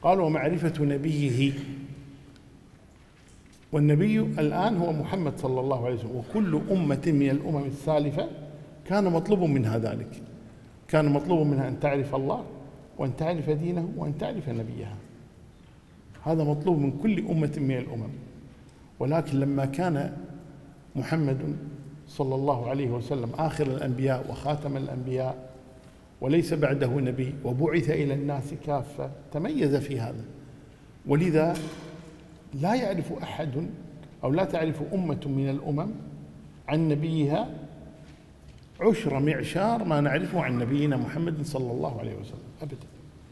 قال ومعرفة نبيه، والنبي الآن هو محمد صلى الله عليه وسلم، وكل أمة من الأمم السالفة كان مطلوب منها ذلك، كان مطلوب منها أن تعرف الله وأن تعرف دينه وأن تعرف نبيها، هذا مطلوب من كل أمة من الأمم. ولكن لما كان محمد صلى الله عليه وسلم آخر الأنبياء وخاتم الأنبياء وليس بعده نبي وبعث إلى الناس كافة، تميز في هذا. ولذا لا يعرف أحد أو لا تعرف أمة من الأمم عن نبيها عشر معشار ما نعرفه عن نبينا محمد صلى الله عليه وسلم أبدا.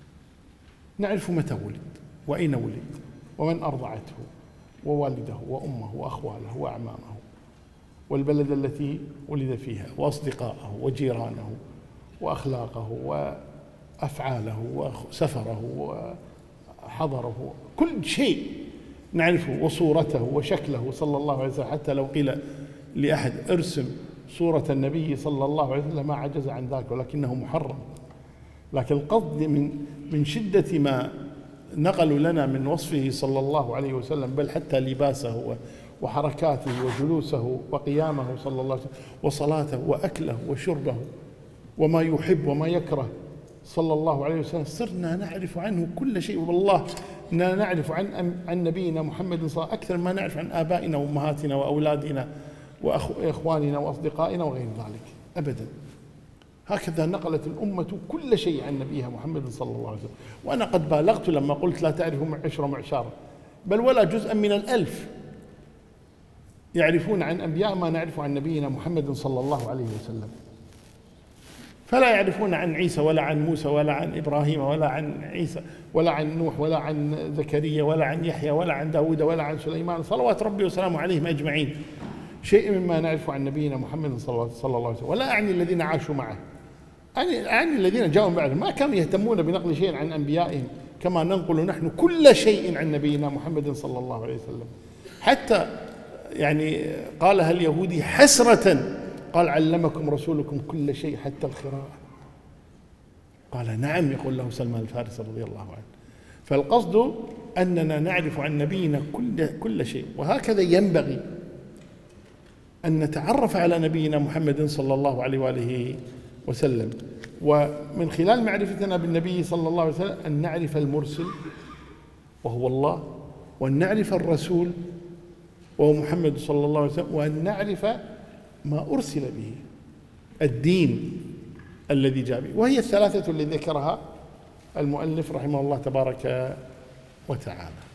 نعرف متى ولد وأين ولد ومن أرضعته ووالده وأمه وأخواله وأعمامه والبلد التي ولد فيها وأصدقائه وجيرانه وأخلاقه وأفعاله وسفره وحضره، كل شيء نعرفه، وصورته وشكله صلى الله عليه وسلم. حتى لو قيل لأحد ارسم صورة النبي صلى الله عليه وسلم ما عجز عن ذلك، ولكنه محرم. لكن القصد من شدة ما نقلوا لنا من وصفه صلى الله عليه وسلم، بل حتى لباسه وحركاته وجلوسه وقيامه صلى الله عليه وسلم وصلاته وأكله وشربه وما يحب وما يكره صلى الله عليه وسلم، صرنا نعرف عنه كل شيء. والله إننا نعرف عن نبينا محمد صلى الله عليه وسلم أكثر ما نعرف عن آبائنا وأمهاتنا وأولادنا وإخواننا وأصدقائنا وغير ذلك أبدا. هكذا نقلت الأمة كل شيء عن نبيها محمد صلى الله عليه وسلم. وأنا قد بالغت لما قلت لا تعرف عشر معشار، بل ولا جزءا من الألف يعرفون عن أنبياء ما نعرف عن نبينا محمد صلى الله عليه وسلم. فلا يعرفون عن عيسى ولا عن موسى ولا عن إبراهيم ولا عن عيسى ولا عن نوح ولا عن زكريا ولا عن يحيى ولا عن داود ولا عن سليمان صلوات ربي وسلامه عليهم أجمعين شيء مما نعرف عن نبينا محمد صلى الله عليه وسلم. ولا أعني الذين عاشوا معه، أعني الذين جاءوا بعدهم ما كانوا يهتمون بنقل شيء عن أنبيائهم كما ننقل نحن كل شيء عن نبينا محمد صلى الله عليه وسلم. حتى يعني قالها اليهودي حسرة، قال علمكم رسولكم كل شيء حتى القراءة؟ قال نعم، يقول له سلمان الفارسي رضي الله عنه. فالقصد أننا نعرف عن نبينا كل شيء، وهكذا ينبغي أن نتعرف على نبينا محمد صلى الله عليه وآله وسلم. ومن خلال معرفتنا بالنبي صلى الله عليه وسلم أن نعرف المرسل وهو الله، وأن نعرف الرسول وهو محمد صلى الله عليه وسلم، وأن نعرف ما أرسل به، الدين الذي جاء به. وهي الثلاثة التي ذكرها المؤلف رحمه الله تبارك وتعالى.